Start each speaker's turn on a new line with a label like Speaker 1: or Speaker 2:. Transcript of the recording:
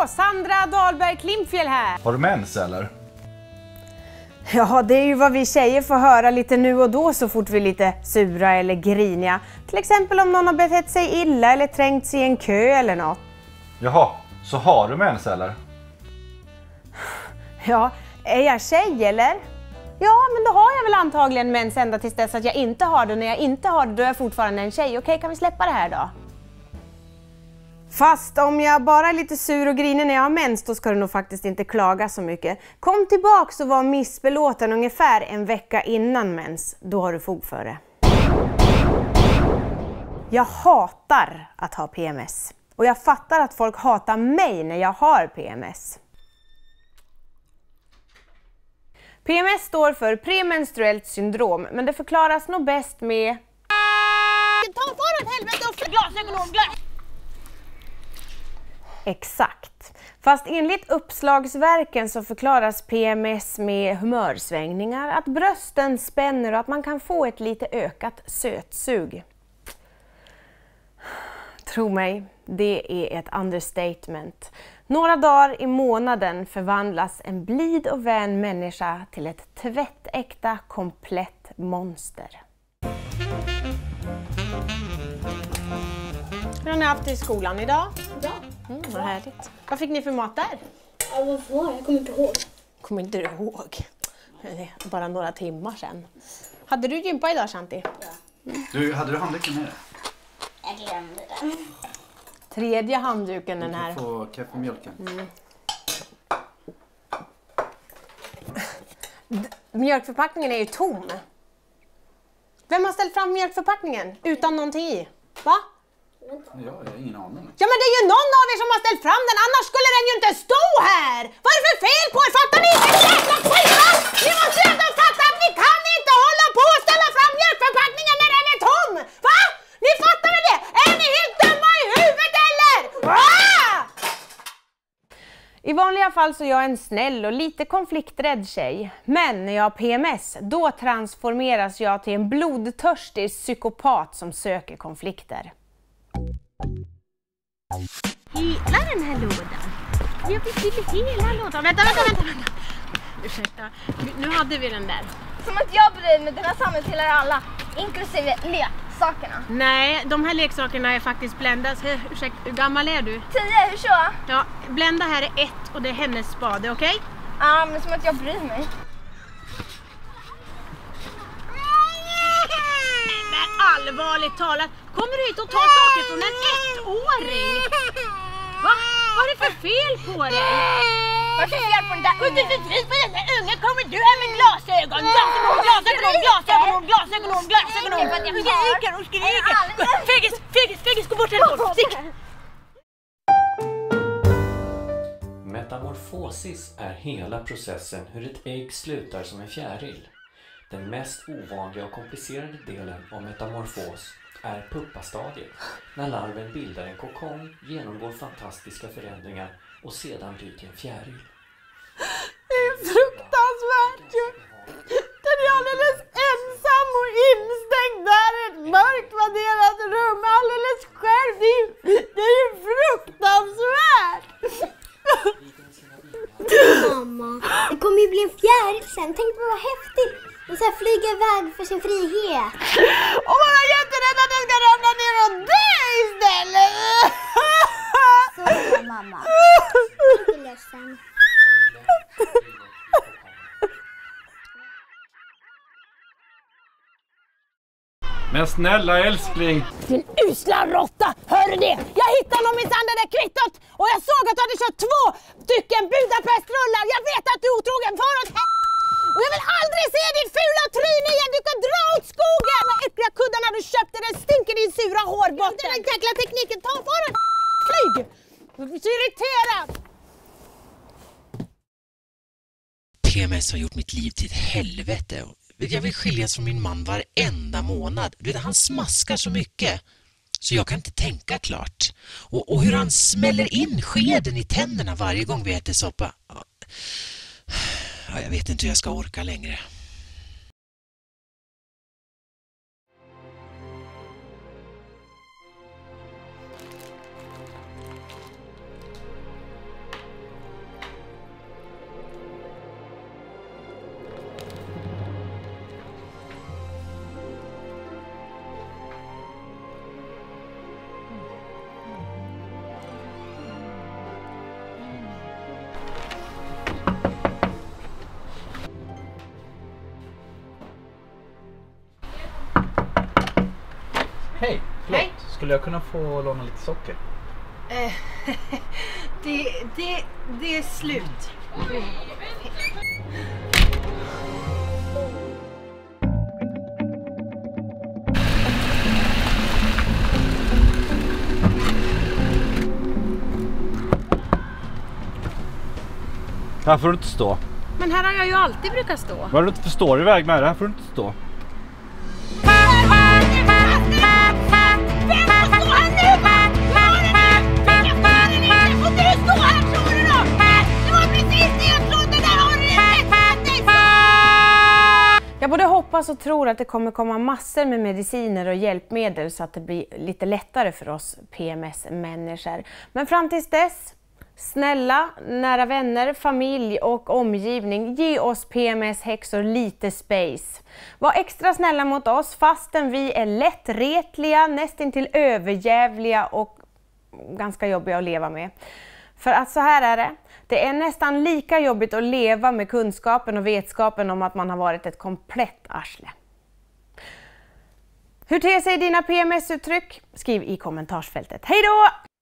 Speaker 1: Hallå, Sandra Dahlberg Klimpfjäll här.
Speaker 2: Har du mens eller?
Speaker 1: Ja, det är ju vad vi tjejer får höra lite nu och då så fort vi är lite sura eller griniga. Till exempel om någon har betett sig illa eller trängt sig i en kö eller något.
Speaker 2: Jaha, så har du mens eller?
Speaker 1: Ja, är jag tjej eller? Ja, men då har jag väl antagligen mens ända tills dess att jag inte har det. När jag inte har det, då är jag fortfarande en tjej. Okej, kan vi släppa det här då? Fast om jag bara är lite sur och grinig när jag har mens, då ska du nog faktiskt inte klaga så mycket. Kom tillbaks och var missbelåten ungefär en vecka innan mens. Då har du fog för det. Jag hatar att ha PMS. Och jag fattar att folk hatar mig när jag har PMS. PMS står för premenstruellt syndrom, men det förklaras nog bäst med... Ta för åt helvete och glasögon och glas! Exakt. Fast enligt uppslagsverken så förklaras PMS med humörsvängningar, att brösten spänner och att man kan få ett lite ökat sötsug. Tro mig, det är ett understatement. Några dagar i månaden förvandlas en blid och vän människa till ett tvättäkta, komplett monster. Hur har ni haft det i skolan idag?
Speaker 3: Ja.
Speaker 1: Vad härligt. Vad fick ni för mat där?
Speaker 3: Ja, vad var det? Jag kommer inte ihåg.
Speaker 1: Kommer inte du ihåg? Det är bara några timmar sedan. Hade du gympa idag, Shanti?
Speaker 3: Ja.
Speaker 2: Hade du handduken med dig?
Speaker 3: Jag glömde det.
Speaker 1: Tredje handduken den här.
Speaker 2: Du får kaffemjölken.
Speaker 1: Mjölkförpackningen är ju tom. Vem har ställt fram mjölkförpackningen utan någonting i? Va?
Speaker 2: Jag har ingen aning.
Speaker 1: Ja, men det är ju någon av er som har ställt fram den, annars skulle den ju inte stå här! Vad är det för fel på er? Fattar ni inte? Jävla skita! Ni måste ju ändå fatta att ni kan inte hålla på och ställa fram mjölkförpackningen när den är tom! Va? Ni fattar väl det? Är ni helt dumma i huvudet eller? Ah! I vanliga fall så är jag en snäll och lite konflikträdd tjej. Men när jag har PMS, då transformeras jag till en blodtörstig psykopat som söker konflikter. Hela den här lådan. Jag vill hela lådan. Vänta. Ursäkta. Nu hade vi den där.
Speaker 4: Som att jag bryr mig, den har samhällstillhör alla, inklusive leksakerna.
Speaker 1: Nej, de här leksakerna är faktiskt Blendas. Ursäkta, hur gammal är du?
Speaker 4: 10, hur så?
Speaker 1: Ja, Blenda här är 1 och det är hennes spade, okej?
Speaker 4: Ja, men som att jag bryr mig.
Speaker 1: Men allvarligt talat, kommer du hit och tar saker från en 1-åring? Va? Vad är det för fel på dig?
Speaker 4: Vad är det för fel på den där ungen?
Speaker 1: Vad är det för fel på den där ungen? Kommer du här med glasögon? Glasögon! Och skriker! Fegis, gå bort härifrån! Stick!
Speaker 5: Metamorfosis är hela processen hur ett ägg slutar som en fjäril. Den mest ovanliga och komplicerade delen av metamorfos är puppastadiet, när larven bildar en kokong, genomgår fantastiska förändringar och sedan blir till en fjäril.
Speaker 1: Det är fruktansvärt ju! Den är alldeles ensam och instängd där i ett mörkt vadderat rum, alldeles själv. Det är ju fruktansvärt!
Speaker 3: Mamma, det kommer ju bli en fjäril sen. Tänk vad häftigt. Och så här flyga iväg för sin frihet.
Speaker 1: Och man är jätterädd att den ska ramla ner och dö istället!
Speaker 3: Så mamma. Jag är inte ledsen.
Speaker 2: Men snälla älskling!
Speaker 1: Din usla råtta! Hör du det? Jag hittade någon minsann det där kvittot! Och jag såg att du hade kört 2 stycken Budapestrullar! Jag vet att du är otrogen faråt! Och jag vill aldrig se ditt fula tryne igen! Du kan dra åt skogen! De äckliga kuddarna du köpte, den stinker din sura hårbotten! Den jäkla tekniken, ta faråt! Flyg! Du blir så irriterad!
Speaker 6: PMS har gjort mitt liv till ett helvete. Jag vill skiljas från min man varenda månad. Han smaskar så mycket. Så jag kan inte tänka klart. Och hur han smäller in skeden i tänderna varje gång vi äter soppa. Ja, jag vet inte hur jag ska orka längre.
Speaker 2: Skulle jag kunna få låna lite socker?
Speaker 1: Det är slut.
Speaker 2: Här får du inte stå.
Speaker 1: Men här har jag ju alltid brukat stå.
Speaker 2: Vad du inte förstår iväg med det, här får du inte stå.
Speaker 1: Jag både hoppas och tror att det kommer komma massor med mediciner och hjälpmedel så att det blir lite lättare för oss PMS-människor. Men fram tills dess, snälla, nära vänner, familj och omgivning, ge oss PMS-häxor lite space. Var extra snälla mot oss fastän vi är lättretliga, nästintill överjävliga och ganska jobbiga att leva med. För att så här är det. Det är nästan lika jobbigt att leva med kunskapen och vetskapen om att man har varit ett komplett arsle. Hur ter sig dina PMS-uttryck? Skriv i kommentarsfältet. Hej då!